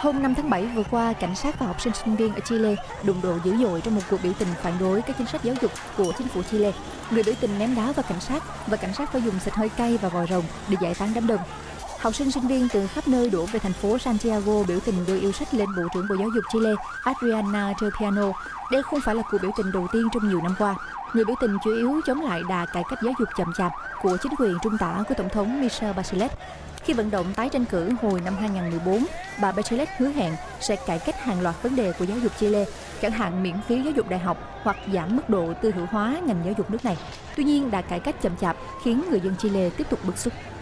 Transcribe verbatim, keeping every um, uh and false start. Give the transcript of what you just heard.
Hôm năm tháng bảy vừa qua, cảnh sát và học sinh sinh viên ở Chile đụng độ dữ dội trong một cuộc biểu tình phản đối các chính sách giáo dục của chính phủ Chile. Người biểu tình ném đá vào cảnh sát và cảnh sát phải dùng xịt hơi cay và vòi rồng để giải tán đám đông. Học sinh sinh viên từ khắp nơi đổ về thành phố Santiago biểu tình đưa yêu sách lên Bộ trưởng Bộ Giáo dục Chile Adriana Tropiano. Đây không phải là cuộc biểu tình đầu tiên trong nhiều năm qua. Người biểu tình chủ yếu chống lại đà cải cách giáo dục chậm chạp của chính quyền trung tả của Tổng thống Michelle Bachelet. Khi vận động tái tranh cử hồi năm hai không một bốn, bà Bachelet hứa hẹn sẽ cải cách hàng loạt vấn đề của giáo dục Chile, chẳng hạn miễn phí giáo dục đại học hoặc giảm mức độ tư hữu hóa ngành giáo dục nước này. Tuy nhiên, đà cải cách chậm chạp khiến người dân Chile tiếp tục bức xúc.